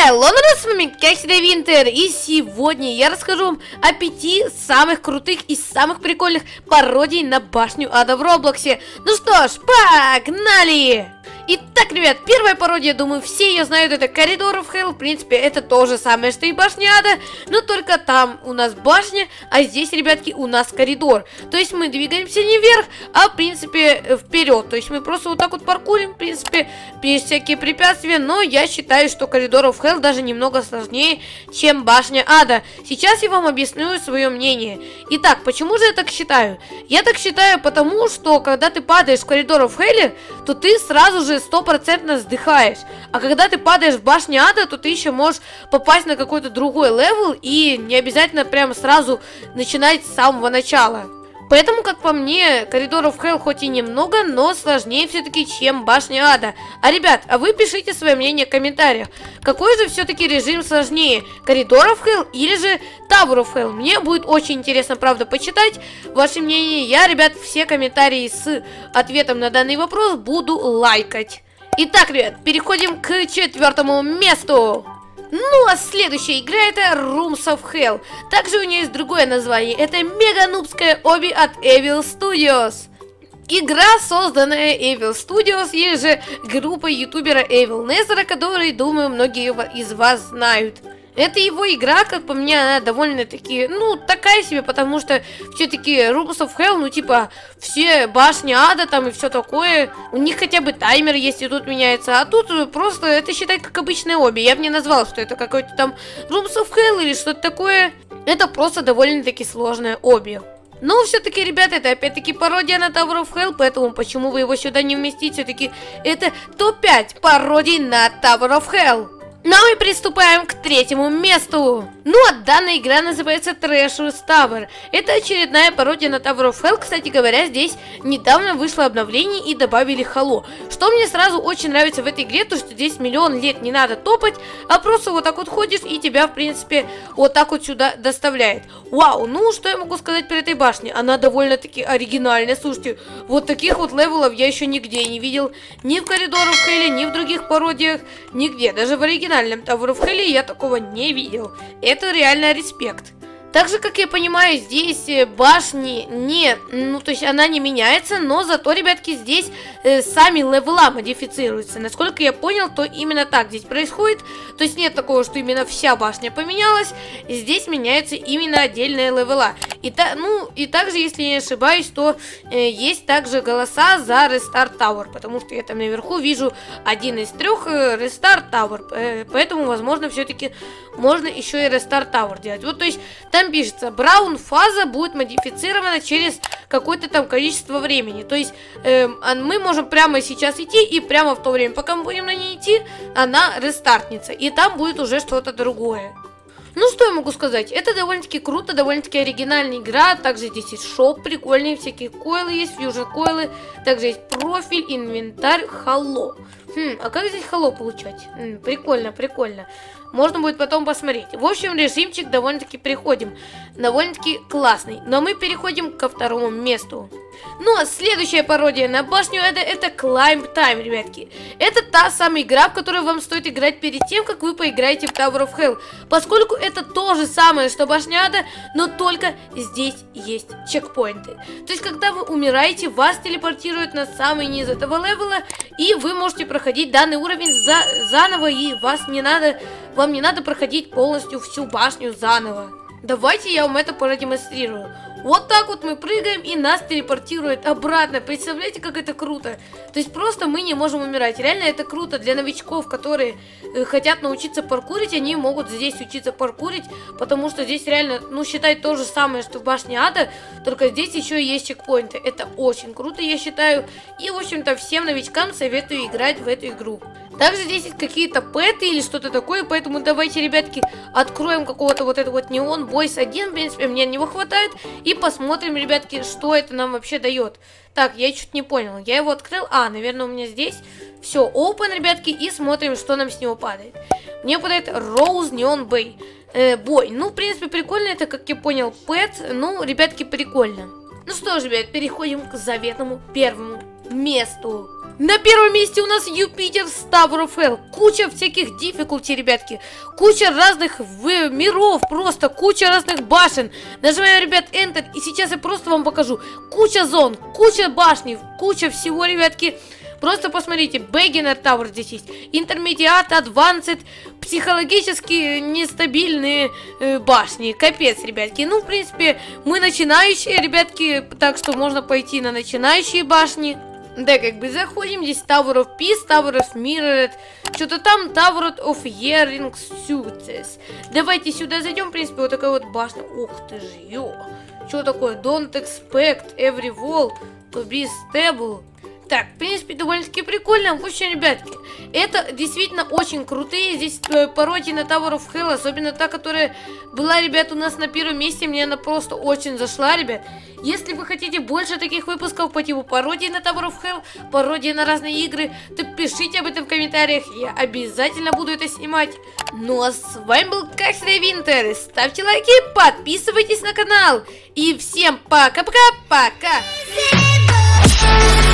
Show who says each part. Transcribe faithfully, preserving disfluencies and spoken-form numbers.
Speaker 1: Hello, народ, с вами как всегда Винтер, и сегодня я расскажу вам о пяти самых крутых и самых прикольных пародий на башню ада в Роблоксе. Ну что ж, погнали! Итак, ребят, первая пародия, думаю, все ее знают, это Corridor of Hell. В принципе, это то же самое, что и башня ада, но только там у нас башня, а здесь, ребятки, у нас коридор. То есть мы двигаемся не вверх, а, в принципе, вперед. То есть мы просто вот так вот паркурим, в принципе, без всякие препятствия. Но я считаю, что Corridor of Hell даже немного сложнее, чем башня ада. Сейчас я вам объясню свое мнение. Итак, почему же я так считаю? Я так считаю, потому что, когда ты падаешь в Corridor of Hell, то ты сразу же стопроцентно сдыхаешь. А когда ты падаешь в башне ада, то ты еще можешь попасть на какой-то другой левел и не обязательно прямо сразу начинать с самого начала. Поэтому, как по мне, Corridor of Hell хоть и немного, но сложнее все-таки, чем башня ада. А, ребят, а вы пишите свое мнение в комментариях. Какой же все-таки режим сложнее? Corridor of Hell или же Tower of Hell? Мне будет очень интересно, правда, почитать ваше мнение. Я, ребят, все комментарии с ответом на данный вопрос буду лайкать. Итак, ребят, переходим к четвертому месту. Ну, а следующая игра это Rooms of Hell. Также у нее есть другое название. Это мега-нубская оби от Evil Studios. Игра, созданная Evil Studios, или же группой ютубера Evil Nether, который, думаю, многие из вас знают. Это его игра, как по мне, она довольно-таки, ну, такая себе, потому что все-таки Rooms of Hell, ну, типа, все башни ада там и все такое, у них хотя бы таймер есть, и тут меняется, а тут просто, это считай, как обычное оби. Я бы не назвал, что это какой-то там Rooms of Hell или что-то такое, это просто довольно-таки сложное оби. Но все-таки, ребята, это опять-таки пародия на Tower of Hell, поэтому почему вы его сюда не вместите, все-таки это топ пять пародий на Tower of Hell. Ну и приступаем к третьему месту. Ну а данная игра называется Treacherous Tower. Это очередная пародия на Tower of Hell. Кстати говоря, здесь недавно вышло обновление и добавили Halo. Что мне сразу очень нравится в этой игре, то что здесь миллион лет не надо топать, а просто вот так вот ходишь и тебя, в принципе, вот так вот сюда доставляет. Вау, ну что я могу сказать про этой башне? Она довольно-таки оригинальная. Слушайте, вот таких вот левелов я еще нигде не видел. Ни в Corridor of Hell, ни в других пародиях, нигде. Даже в оригинальном Tower of Hell я такого не видел. Это реально респект. Так же, как я понимаю, здесь башни не, ну, то есть она не меняется, но зато, ребятки, здесь э, сами левела модифицируются. Насколько я понял, то именно так здесь происходит. То есть нет такого, что именно вся башня поменялась. Здесь меняются именно отдельные левела. И, та, ну, и также, если не ошибаюсь, то э, есть также голоса за Restart Tower, потому что я там наверху вижу один из трех э, Restart Tower. Э, поэтому, возможно, все-таки можно еще и Restart Tower делать. Вот, то есть там пишется, Браун фаза будет модифицирована через какое-то там количество времени. То есть э, мы можем прямо сейчас идти, и прямо в то время, пока мы будем на ней идти, она рестартнется. И там будет уже что-то другое. Ну, что я могу сказать? Это довольно-таки круто, довольно-таки оригинальная игра. Также здесь есть шоп прикольные, всякие койлы есть, фьюжн койлы. Также есть профиль, инвентарь, Halo. Хм, а как здесь Halo получать? М, прикольно, прикольно. Можно будет потом посмотреть. В общем, режимчик довольно-таки переходим. Довольно-таки классный. Но мы переходим ко второму месту. Ну, а следующая пародия на башню это, это Climb Time, ребятки. Это та самая игра, в которую вам стоит играть перед тем, как вы поиграете в Tower of Hell. Поскольку это то же самое, что башня ада, но только здесь есть чекпоинты. То есть, когда вы умираете, вас телепортируют на самый низ этого левела, и вы можете проходить данный уровень за, заново, и вас не надо, вам не надо проходить полностью всю башню заново. Давайте я вам это продемонстрирую. Вот так вот мы прыгаем, и нас телепортирует обратно. Представляете, как это круто? То есть просто мы не можем умирать. Реально это круто для новичков, которые э, хотят научиться паркурить. Они могут здесь учиться паркурить, потому что здесь реально, ну, считай то же самое, что в башне ада, только здесь еще и есть чекпоинты. Это очень круто, я считаю. И, в общем-то, всем новичкам советую играть в эту игру. Также здесь есть какие-то пэты или что-то такое, поэтому давайте, ребятки, откроем какого-то вот этого вот Neon Boys один, в принципе, мне него хватает, и посмотрим, ребятки, что это нам вообще дает. Так, я чуть не понял, я его открыл, а, наверное, у меня здесь все, open, ребятки, и смотрим, что нам с него падает. Мне падает Rose Neon Bay, э, Boy, ну, в принципе, прикольно, это, как я понял, пэт, ну, ребятки, прикольно. Ну что ж, ребят, переходим к заветному первому месту. На первом месте у нас Юпитер Tower of Hell. Куча всяких диффикулти, ребятки. Куча разных миров, просто куча разных башен. Нажимаем, ребят, Enter, и сейчас я просто вам покажу. Куча зон, куча башни, куча всего, ребятки. Просто посмотрите, Beginner Tower здесь есть, Intermediate, Advanced, психологически нестабильные э, башни. Капец, ребятки. Ну, в принципе, мы начинающие, ребятки, так что можно пойти на начинающие башни. Да, как бы заходим, здесь Tower of Peace, Tower of Mirrored, что-то там Tower of Hearing Success. Давайте сюда зайдем, в принципе, вот такая вот башня. Ух ты ж, ё. Что такое? Don't expect every wall to be stable. Так, в принципе, довольно-таки прикольно. В общем, ребятки, это действительно очень крутые здесь пародии на Tower of Hell, особенно та, которая была, ребят, у нас на первом месте. Мне она просто очень зашла, ребят. Если вы хотите больше таких выпусков по типу пародии на Tower of Hell, пародии на разные игры, то пишите об этом в комментариях, я обязательно буду это снимать. Ну а с вами был, как всегда, Винтер. Ставьте лайки, подписывайтесь на канал. И всем пока-пока-пока!